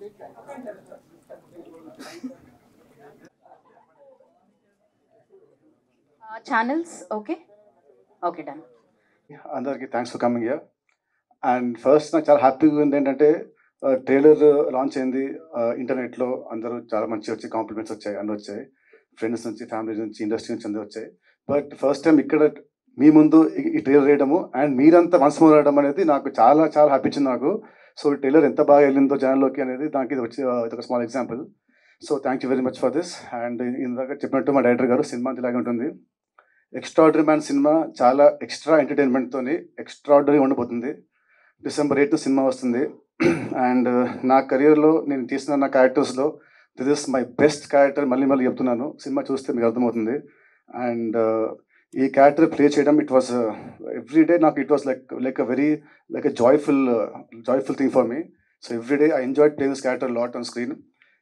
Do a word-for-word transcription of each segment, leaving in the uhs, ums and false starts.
Channels okay okay done. అందరికీ thanks for coming here. And first నాకు చాలా హ్యాపీగా ఉంది ఏంటంటే ట్రైలర్ లాంచ్ అయింది ఇంటర్నెట్లో, అందరూ చాలా మంచిగా వచ్చి కాంప్లిమెంట్స్ వచ్చాయి, అన్నీ వచ్చాయి, ఫ్రెండ్స్ నుంచి, ఫ్యామిలీ నుంచి, ఇండస్ట్రీ నుంచి అందరూ వచ్చాయి. బట్ ఫస్ట్ టైం ఇక్కడ మీ ముందు ఈ ట్రైలర్ వేయడము అండ్ మీరంతా వన్స్ మోర్ రావడం అనేది నాకు చాలా చాలా హ్యాపీ ఇచ్చింది నాకు. సో ట్రైలర్ ఎంత బాగా వెళ్ళిందో జనాల్లోకి అనేది దానికి ఇది వచ్చి ఇది ఒక small example. So thank you very much for this. And ఇందాక చెప్పినట్టు మా డైరెక్టర్ గారు సినిమా ఇలాగే ఉంటుంది. ఎక్స్ట్రాడనరీ మ్యాన్ సినిమా చాలా ఎక్స్ట్రా ఎంటర్టైన్మెంట్తోని ఎక్స్ట్రాడనరీ ఉండబోతుంది. డిసెంబర్ ఎయిత్ సినిమా వస్తుంది. అండ్ నా కెరియర్లో నేను తీసిన నా క్యారెక్టర్స్లో this is my best character. మళ్ళీ మళ్ళీ చెప్తున్నాను, సినిమా చూస్తే మీకు అర్థమవుతుంది. అండ్ ఈ క్యారెక్టర్ ప్లే చేయడం ఇట్ వాస్ ఎవ్రీ డే నాకు it was like like a very like a joyful joyful thing for me. So every day I enjoyed playing this character lot on screen.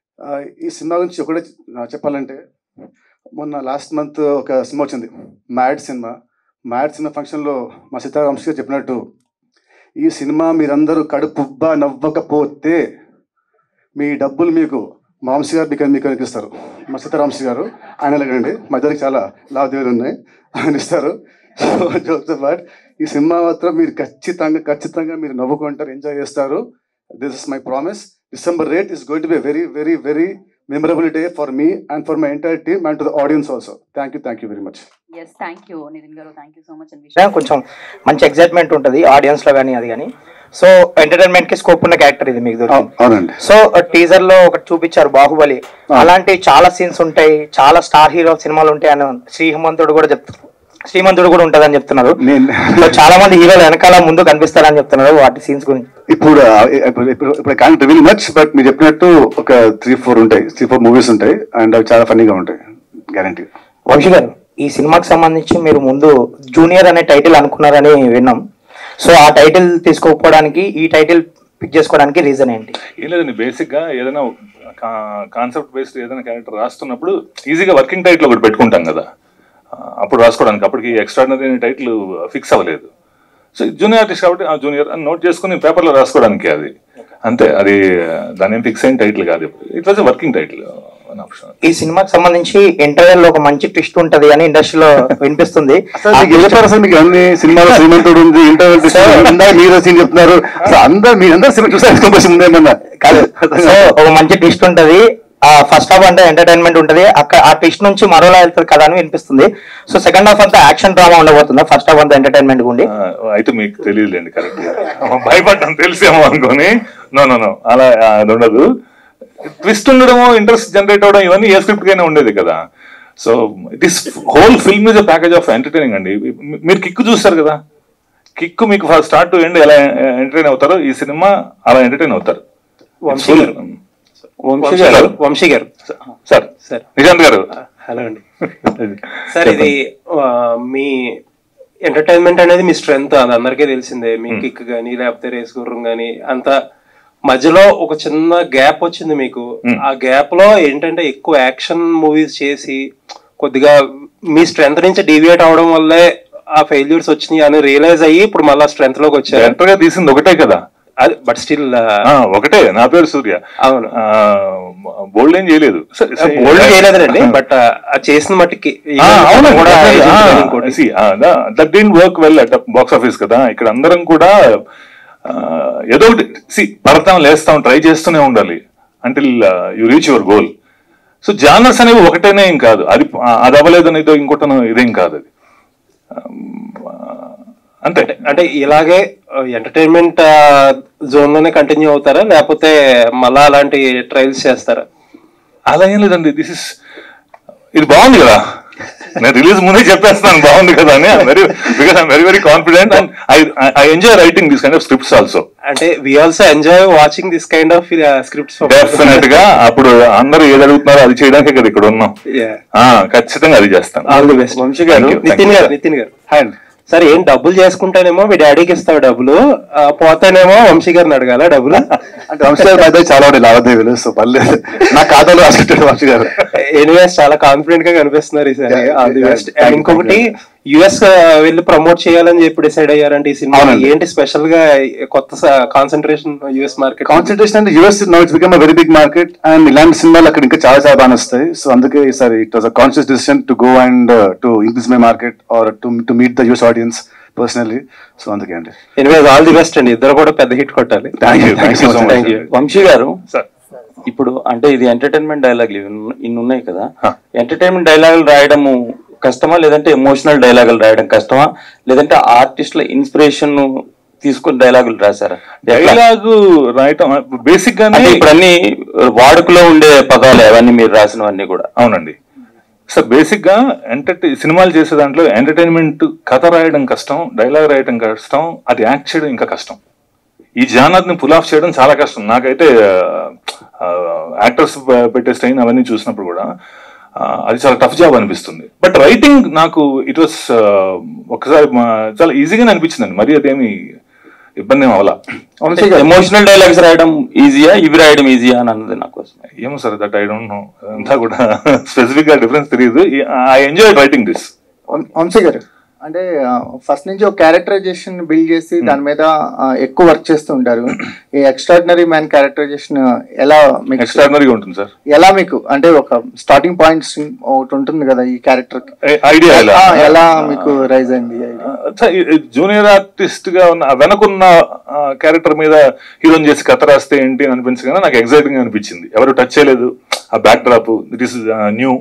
ఈ cinema గురించి ఒకటే చెప్పాలంటే, మొన్న last month ఒక cinema వచ్చింది, mad cinema. Mad cinema ఫంక్షన్లో మా సీతారామ్స్ గారు చెప్పినట్టు, ఈ సినిమా మీరందరూ కడుపుబ్బా నవ్వకపోతే మీ డబ్బులు మీకు మాంసీ గారు మీకు మీకు అనిపిస్తారు. మా సీతారామ్స్ గారు ఆయన లేకండి, మా ఇద్దరికి చాలా లావాదేవీలు ఉన్నాయి, ఆయన ఇస్తారు. సో జోక్స్ అపార్ట్, ఈ సినిమా మాత్రం మీరు ఖచ్చితంగా ఖచ్చితంగా మీరు నవ్వుకుంటారు, ఎంజాయ్ చేస్తారు. This is my promise. December eighth is going to be very very very memorable day for me and for my entire team and to the audience also. Thank you, thank you very much. Yes, thank you Nithin garu, thank you so much. And కొంచెం మంచి excitement ఉంటుంది audience లో కానీ అది కానీ. So entertainment కి scope ఉన్న character ఇది మీకు దొరికింది. అవునండి. సో టీజర్ లో ఒకటి చూపించారు బాహుబలి, అలాంటి చాలా సీన్స్ ఉంటాయి, చాలా స్టార్ హీరో సినిమాలు ఉంటాయి అని శ్రీహమంతుడు కూడా చెప్తున్నారు, శ్రీమంతుడు కూడా ఉంటదని చెప్తున్నారు. చాలా మంది హీరోలు వెనకాల ముందు కనిపిస్తారని చెప్తున్నారు. వాటి సీన్స్ గురించి ఇప్పుడు ఇప్పుడు ఇప్పుడు కాంట్ రివీల్ మచ్, బట్ మీరు చెప్పినట్టు ఒక త్రీ ఫోర్ ఉంటాయి, త్రీ ఫోర్ మూవీస్ ఉంటాయి అండ్ అవి చాలా ఫన్నీగా ఉంటాయి గ్యారంటీ. వంశీ గారు, ఈ సినిమాకి సంబంధించి మీరు ముందు జూనియర్ అనే టైటిల్ అనుకున్నారని విన్నాం. సో ఆ టైటిల్ తీసుకోకపోవడానికి, ఈ టైటిల్ పిక్ చేసుకోవడానికి రీజన్ ఏంటి? ఏం లేదండి, బేసిక్ గా ఏదైనా కాన్సెప్ట్ బేస్డ్ ఏదైనా క్యారెక్టర్ రాస్తున్నప్పుడు ఈజీగా వర్కింగ్ టైటిల్ ఒకటి పెట్టుకుంటాం కదా, అప్పుడు రాసుకోవడానికి. అప్పటికి ఎక్స్ట్రాడినరీ అనే టైటిల్ ఫిక్స్ అవ్వలేదు. సో జూనియర్ ఆర్టిస్ట్ కాబట్టి ఆ జూనియర్ అని నోట్ చేసుకుని పేపర్లో రాసుకోవడానికి, అది అంతే. అది దాని ఏం ఫిక్స్ అయిన టైటిల్ కాదు, it was a working title. ఈ సినిమాకి సంబంధించి ఇంటర్వ్యూలో ఒక మంచి ట్విస్ట్ ఉంటది అని ఇండస్ట్రీలో వినిపిస్తుంది. అన్ని సినిమాలో శ్రీమంతుడు ఉంది, ఇంటర్వ్యూ మీరు సీన్ చెప్తున్నారు, అందరు మీరందరూ సినిమా చూసారు కాదు. సో ఒక మంచి ట్విస్ట్ ఉంటది, ఫస్ట్ హాఫ్ అంటే ఎంటర్టైన్మెంట్ ఉంటుంది, అక్కడ ఆ ట్విస్ట్ నుంచి మరోలా వెళ్తుంది కదా అని వినిపిస్తుంది. సో సెకండ్ హాఫ్ అంతా యాక్షన్ డ్రామా ఉండబోతుందా, ఫస్ట్ హాఫ్ అంతా ఎంటర్టైన్మెంట్ ఉండి? అయితే మీకు తెలియదులేండి, కరెక్ట్ భయపడ్డాను తెలిసేమో అనుకోని. నో నో నో అలా అది ఉండదు. ట్విస్ట్ ఉండడము, ఇంట్రెస్ట్ జనరేట్ అవ్వడం, ఇవన్నీ ఏ స్క్రిప్ట్ కైనా ఉండేది కదా. So it is whole film is a package of entertaining అండి. మీరు కిక్ చూస్తారు కదా, కిక్ మీకు స్టార్ట్ టు ఎండ్ ఎలా ఎంటర్టైన్ అవుతారో, ఈ సినిమా అలా ఎంటర్టైన్ అవుతారు. వంశీ గారు వంశీ గారు సార్ సార్ నిజాంత్ గారు హలో అండి సార్. ఇది మీ ఎంటర్టైన్మెంట్ అనేది మీ స్ట్రెంగ్త్, అది అందరికీ తెలిసిందే. మీ కిక్ కానీ లేకపోతే రేస్ గుర్రం కానీ అంత మధ్యలో ఒక చిన్న గ్యాప్ వచ్చింది మీకు. ఆ గ్యాప్ లో ఏంటంటే ఎక్కువ యాక్షన్ మూవీస్ చేసి కొద్దిగా మీ స్ట్రెంగ్త్ నుంచి డీవియేట్ అవడం వల్లే ఆ ఫెయిల్యూర్స్ వచ్చినాయి అని రియలైజ్ అయ్యి ఇప్పుడు మళ్ళీ స్ట్రెంగ్త్ లోకి వచ్చారు. డైరెక్టర్ గా తీసింది ఒకటే కదా, బట్ స్టిల్ ఒకటే. నా పేరు సూర్య. అవును, బోల్డ్ ఏం చేయలేదు, బోల్డ్ చేయలేదండి, బట్ చేసిన మట్టికి that didn't work well at box office కదా. ఇక్కడ అందరం కూడా ఏదో ఒకటి సి పడతాం, లేస్తాం, ట్రై చేస్తూనే ఉండాలి until you reach your goal. So genres అనేవి ఒకటేనే ఏం కాదు, అది అది అవ్వలేదు అనేది ఇంకోటనో ఇదేం కాదు, అది అంతే. అంటే ఇలాగే ఎంటర్టైన్మెంట్ జోన్ లోనే కంటిన్యూ అవుతారా, లేకపోతే మళ్ళా అలాంటి ట్రయల్స్ చేస్తారా? అలా ఏం లేదండి, దిస్ ఇస్ ఇది బాగుంది కదా, నేను రిలీజ్ ముందే చెప్పేస్తాను బాగుంది కదా అని. Very because I'm very very confident and I I enjoy writing this kind of scripts also. అంటే we also enjoy watching this kind of scripts. Definite గా అప్పుడు అందరూ ఏది అడుగుతున్నారో అది చేయడానికే కదా ఇక్కడ ఉన్నాం. ఖచ్చితంగా అది చేస్తాను. All the best. వంశీ గారు, నితిన్ గారు నితిన్ గారు హాయ్ సార్. ఏం డబ్బులు చేసుకుంటేనేమో మీ డాడీకి ఇస్తావు డబ్బులు, పోతేనేమో వంశీ గారిని అడగాల డబ్బులు. అంటే వంశీ గారు చాలా లావాదేవీలు, సో పర్లేదు నా ఖాతాలో రాసుకుంటాడు వంశీ గారు. ఎనీవేస్ చాలా కాన్ఫిడెంట్ గా కనిపిస్తున్నారు ఈసారి. All the best. అండ్ ఇంకొకటి, యుఎస్ వెళ్ళి ప్రమోట్ చేయాలని చెప్పి డిసైడ్ అయ్యారంటే ఈ సినిమా అవునండి. ఏంటి స్పెషల్ గా కొత్త కాన్సన్ట్రేషన్ యుఎస్ మార్కెట్? కాన్సన్ట్రేషన్ అంటే US now it's become a very big market and ఇలాంటి సినిమాలు అక్కడ ఇంకా చాలా చాలా బాగా వస్తాయి. సో అందుకే ఈసారి it was a conscious decision to go and to increase my market or to to meet the US audience personally. So అందుకే అండి. ఎనివేస్ ఆల్ ది బెస్ట్ అండి, ఇద్దరు కూడా పెద్ద హిట్ కొట్టాలి. Thank you thank you so much. Thank you. Vamshi garu, sir ఇప్పుడు అంటే ఇది ఎంటర్టైన్మెంట్ డైలాగులు ఇవి ఇన్ని ఉన్నాయి కదా, ఎంటర్టైన్మెంట్ డైలాగులు రాయడము కష్టమా, లేదంటే ఎమోషనల్ డైలాగులు రాయడం కష్టమా, లేదంటే ఆర్టిస్టుల ఇన్స్పిరేషన్ తీసుకుని డైలాగులు రాశారా? డైలాగు రాయటం బేసిక్ గానే అంటే ఇప్పుడు అన్ని వాడుకలో ఉండే పదాలు అవన్నీ మీరు రాసినవన్నీ కూడా. అవునండి సార్. బేసిక్ గా ఎంటర్టై సినిమాలు చేసే దాంట్లో ఎంటర్టైన్మెంట్ కథ రాయడం కష్టం, డైలాగ్ రాయడం కష్టం, అది యాక్ట్ చేయడం ఇంకా కష్టం. ఈ జానర్ ని పుల్ ఆఫ్ చేయడం చాలా కష్టం. నాకైతే యాక్టర్స్ పెట్టే స్ట్రెయిన్ అవన్నీ చూసినప్పుడు కూడా అది చాలా టఫ్ జాబ్ అనిపిస్తుంది. బట్ రైటింగ్ నాకు ఇట్ వాస్ ఒకసారి చాలా ఈజీగానే అనిపించిందండి. మరి అదేమి ఇబ్బంది ఏం అవలా. ఎమోషనల్ డైలాగ్స్ రాయడం ఈజీయా, ఇవి రాయడం ఈజీయా అని అన్నది నా కోసం. ఏమో sir, that I don't know, అంతా కూడా స్పెసిఫిక్ గా డిఫరెన్స్ తెలియదు. I enjoy writing this. Vamshi garu, అంటే ఫస్ట్ నుంచి ఒక క్యారెక్టరైజేషన్ బిల్డ్ చేసి దాని మీద ఎక్కువ వర్క్ చేస్తూ ఉంటారు. ఈ ఎక్స్ట్రాడినరీ మ్యాన్ క్యారెక్టరైజేషన్ ఎలా మీకు ఎక్స్ట్రాడినరీగా ఉంటుంది సార్? ఎలా మీకు అంటే ఒక స్టార్టింగ్ పాయింట్స్ ఒకటి ఉంటుంది కదా ఈ క్యారెక్టర్, ఐడియా ఎలా మీకు రైజ్ అయింది? జూనియర్ ఆర్టిస్ట్ గా ఉన్న వెనకున్న క్యారెక్టర్ మీద హీరోని చేసి కథ రాస్తే ఏంటి అని అనిపించగానే నాకు ఎగ్జైటింగ్ అనిపించింది. ఎవరు టచ్ చేయలేదు ఆ backdrop, it is new,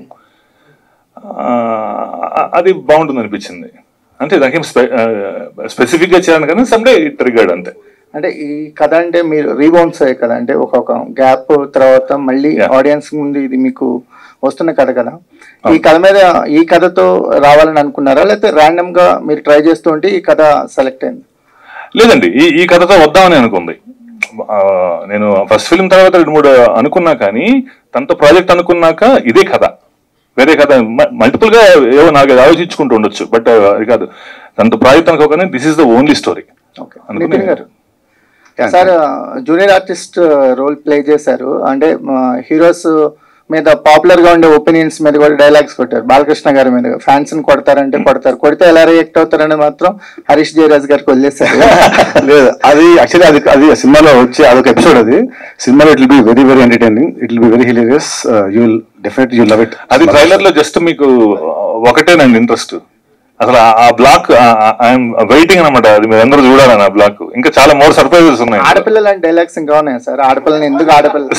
అది బాగుంటుంది అనిపించింది. అంటే దానికేం స్పెసిఫిక్ గా చేయాలని కానీ సమ్డే ట్రిగర్డ్ అంతే. అంటే ఈ కథ అంటే మీరు రీబౌన్స్ అయ్యే కదా, అంటే ఒక గ్యాప్ తర్వాత మళ్ళీ ఆడియన్స్ ముందు ఇది మీకు వస్తున్న కథ కదా. ఈ కథ మీద ఈ కథతో రావాలని అనుకున్నారా, లేకపోతే ర్యాండమ్ గా మీరు ట్రై చేస్తూ ఉంటే ఈ కథ సెలెక్ట్ అయింది? లేదండి, ఈ ఈ కథతో వద్దామని అనుకుంది. నేను ఫస్ట్ ఫిల్మ్ తర్వాత రెండు మూడు అనుకున్నా, కానీ తనతో ప్రాజెక్ట్ అనుకున్నాక ఇదే కథ, వేరే కథ మల్టిపుల్ గా ఏవో నాకు ఆలోచించుకుంటూ ఉండొచ్చు. బట్ అది కాదు, తనతో ప్రాజెక్ట్ అనుకోగానే this is the only story. Sir, junior artist role play చేశారు, అంటే హీరోస్ మీద పాపులర్ గా ఉండే ఒపీనియన్స్ మీద కూడా డైలాగ్స్ కొట్టారు. బాలకృష్ణ గారి మీద ఫ్యాన్స్ ని కొడతారంటే కొడతారు, కొడితే ఎలా రియాక్ట్ అవుతారని మాత్రం హరీష్ జయరాజ్ గారికి వదిలేశారు. లేదు, అది యాక్చువల్లీ అది అది సినిమాలో వచ్చే అదొక ఎపిసోడ్. అది సినిమాలో it will be very very entertaining, it will be very hilarious, you will definitely you love it. అది ట్రైలర్ లో జస్ట్ మీకు ఒకటేనండి ఇంట్రెస్ట్, అసలు ఆ బ్లాక్ ఐఎమ్ వెయిటింగ్ అనమాట. అది మీరు అందరూ చూడాలని ఆ బ్లాక్. ఇంకా చాలా మోర్ సర్ప్రైజెస్ ఉన్నాయి. ఆడపిల్లల డైలాగ్స్ ఇంకా ఉన్నాయి సార్, ఆడపిల్లని ఎందుకు ఆడపిల్ల?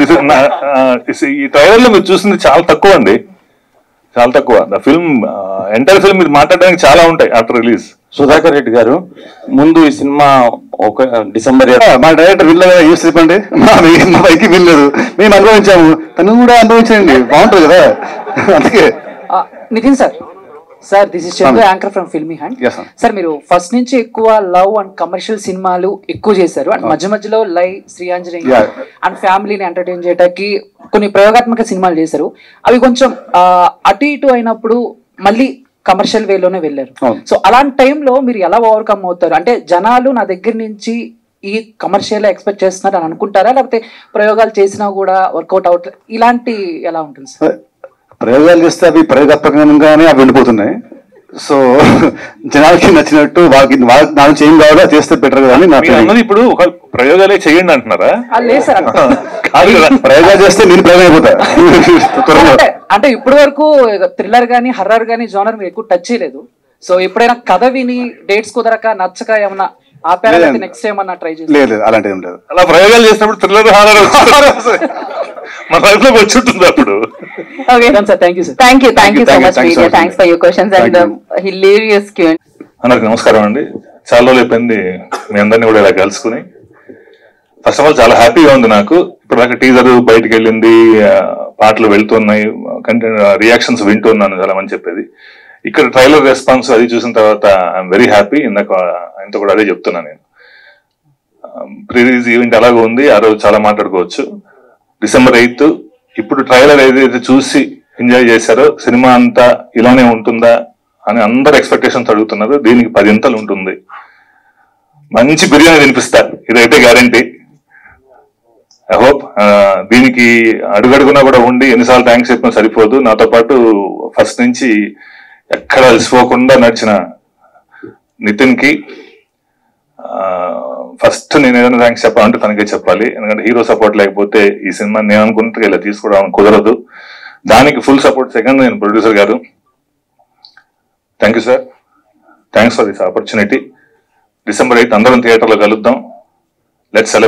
ఈ ట్రైలర్ లో మీరు చూసింది చాలా తక్కువ అండి, చాలా తక్కువ. ద ఫిల్మ్ ఎంటైర్ ఫిల్మ్ మీరు మాట్లాడడానికి చాలా ఉంటాయి ఆఫ్టర్ రిలీజ్. సుధాకర్ రెడ్డి గారు, ముందు ఈ సినిమా ఒక డిసెంబర్ మా డైరెక్టర్ వినలేదు, యూస్ చెప్పండి. మా పైకి వినలేదు, మేము అనుభవించాము, తను కూడా అనుభవించండి, బాగుంటుంది కదా. అందుకే Nitin sir, sir this is Chandra, anchor from Filmy Hand. Sir, మీరు ఫస్ట్ నుంచి ఎక్కువ లవ్ అండ్ కమర్షియల్ సినిమాలు ఎక్కువ చేశారు, అండ్ మధ్య మధ్యలో లై, శ్రీయాంజనేయ అండ్ ఫ్యామిలీని ఎంటర్టైన్ చేయడానికి కొన్ని ప్రయోగాత్మక సినిమాలు చేశారు. అవి కొంచెం అటు ఇటు అయినప్పుడు మళ్ళీ కమర్షియల్ వేలోనే వెళ్ళారు. సో అలాంటి టైంలో మీరు ఎలా ఓవర్కమ్ అవుతారు? అంటే జనాలు నా దగ్గర నుంచి ఈ కమర్షియల్ ఎక్స్పెక్ట్ చేస్తున్నారు అని అనుకుంటారా, లేకపోతే ప్రయోగాలు చేసినా కూడా వర్కౌట్ అవుట్ ఇలాంటి ఎలా ఉంటుంది సార్? ప్రయోగాలు చేస్తే అవి ప్రయోగాత్మకంగానే అవి వెళ్ళిపోతున్నాయి. సో జనాలకి నచ్చినట్టు వాళ్ళకి వాళ్ళకి నా నుంచి ఏం కావాలో చేస్తే బెటర్ కదా అని అన్నది. ఇప్పుడు ఒక ప్రయోగాలే చేయండి అంటున్నారా? ప్రయోగాలు చేస్తే నేను ప్రయోగం అయిపోతా. అంటే ఇప్పటి వరకు థ్రిల్లర్ గానీ హర్రర్ గానీ జోనర్ మీరు ఎక్కువ టచ్ చేయలేదు. సో ఎప్పుడైనా కథ విని డేట్స్ కుదరక నచ్చక ఏమన్నా ఆపారా, నెక్స్ట్ టైం అన్నా ట్రై చేసి? లేదు, అలాంటి ఏం లేదు. అలా ప్రయోగాలు చేసినప్పుడు థ్రిల్లర్ హారర్ మన లైఫ్ లో వచ్చి ఉంటుంది అప్పుడు. Okay, done, sir. Thank you, sir. Thank you, thank you so much, Vidya. Thanks for your questions and the hilarious Q and A. అందరికి నమస్కారం అండి. చాలా రోజులు అయిపోయింది మీ అందరినీ కూడా ఇలా కలుసుకుని. ఫస్ట్ ఆఫ్ ఆల్ చాలా హ్యాపీగా ఉంది నాకు. ఇప్పుడు దాకా టీజర్ బయటకు వెళ్ళింది, పాటలు వెళ్తున్నాయి, కంటెంట్ రియాక్షన్స్ వింటున్నాను చాలా మంది చెప్పేది. ఇక్కడ ట్రైలర్ రెస్పాన్స్ అది చూసిన తర్వాత ఐఎమ్ వెరీ హ్యాపీ. ఇందాక ఆయనతో కూడా అదే చెప్తున్నాను నేను. ప్రీ రిలీజ్ ఈవెంట్ అలాగే ఉంది, ఆ రోజు చాలా మాట్లాడుకోవచ్చు. డిసెంబర్ ఎయిత్ ఇప్పుడు ట్రైలర్ ఏదైతే చూసి ఎంజాయ్ చేశారో సినిమా అంతా ఇలానే ఉంటుందా అని అందరు ఎక్స్పెక్టేషన్స్ అడుగుతున్నారు. దీనికి పదింతలు ఉంటుంది. మంచి బిర్యానీ తినిపిస్తారు, ఇదైతే గ్యారంటీ. ఐ హోప్ దీనికి అడుగడుగునా కూడా ఉండి ఎన్నిసార్లు థ్యాంక్స్ చెప్పినా సరిపోదు. నాతో పాటు ఫస్ట్ నుంచి ఎక్కడ అలసిపోకుండా నడిచిన నితిన్కి ఫస్ట్ నేను ఏదైనా థ్యాంక్స్ చెప్పాలంటే తనకే చెప్పాలి. ఎందుకంటే హీరో సపోర్ట్ లేకపోతే ఈ సినిమా నేను అనుకుంటే ఇలా తీసుకోవడం కుదరదు. దానికి ఫుల్ సపోర్ట్ సెకండ్ నేను ప్రొడ్యూసర్ గారు. Thank you sir, thanks for this opportunity. December eighth అందరం థియేటర్లో కలుద్దాం. Let's celebrate.